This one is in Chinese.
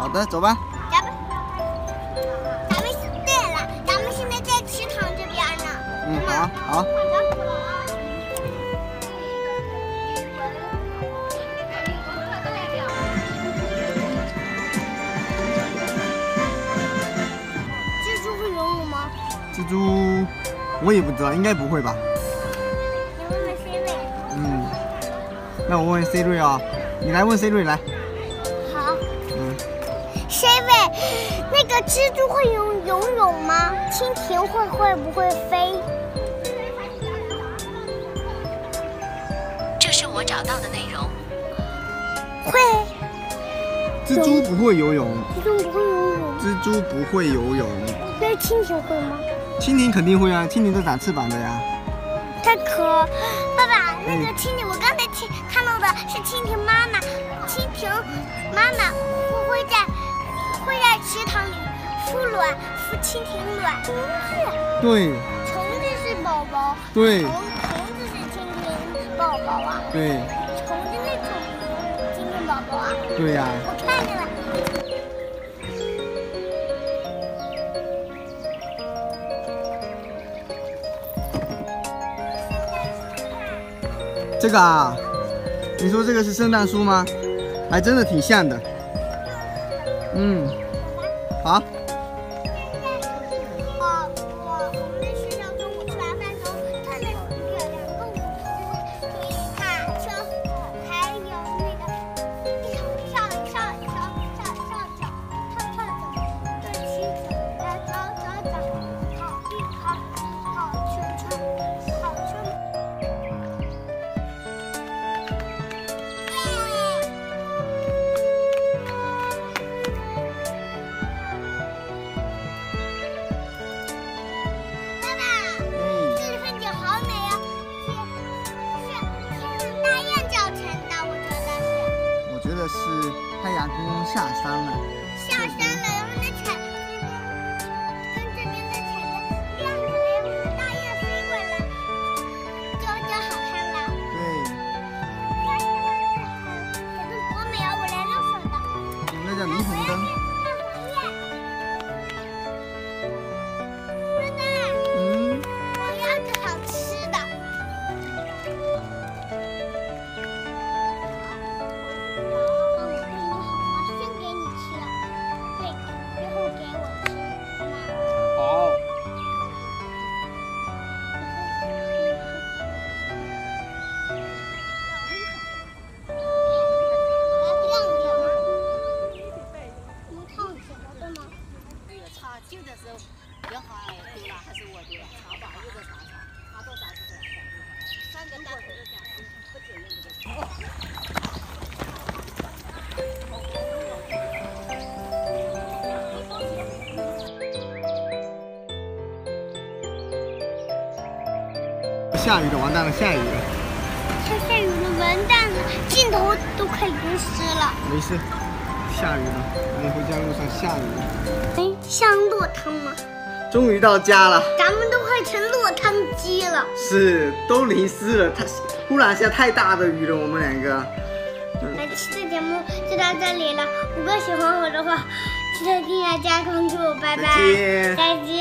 好的，走吧。 咱们对了，咱们现在在池塘这边呢。 好。 蜘蛛会游泳吗？ 蜘蛛，我也不知道，应该不会吧？ 你问问 C 位。 那我问 C 瑞啊，你来问 C 瑞来。 好。C 位，那个蜘蛛会游泳吗？蜻蜓会不会飞？ 这是我找到的内容。 会。 蜘蛛不会游泳。 蜘蛛不会游泳。 蜘蛛不会游泳。 那蜻蜓会吗？ 蜻蜓肯定会啊，蜻蜓都长翅膀的呀。 它可，爸爸，那个蜻蜓，我刚才看到的是蜻蜓妈妈，蜻蜓妈妈会在池塘里孵卵，孵蜻蜓卵。 对。 虫子是宝宝。 对。 虫子是蜻蜓宝宝啊。 对。 虫子那种蜻蜓宝宝啊。 对呀。 我看见了。 这个啊，你说这个是圣诞树吗？还真的挺像的。好。我们在学校中午吃完饭时候，看到有2个舞狮、卡车，还有那个跳跳的骑着，走，好圈圈。是太阳公公下山了， 然后那彩跟这边的彩灯亮起来，然后大雁飞过来，就好看了。 对。 彩灯多美啊！我来溜水的。 那叫霓虹灯。 我要个好吃的。 旧的时候，刘海丢了还是我丢了？查吧，又在查到查出来，3个单头的讲师不检验这个。 下雨了，完蛋了，下雨了。 它下雨了，完蛋了，镜头都快淋湿了。 没事，下雨了，我们回家路上下雨了。 像落汤吗？ 终于到家了， 咱们都快成落汤鸡了。 是，都淋湿了。忽然下太大的雨了，我们2个。 本期的节目就到这里了，如果喜欢我的话，记得订阅加关注，拜拜，再见。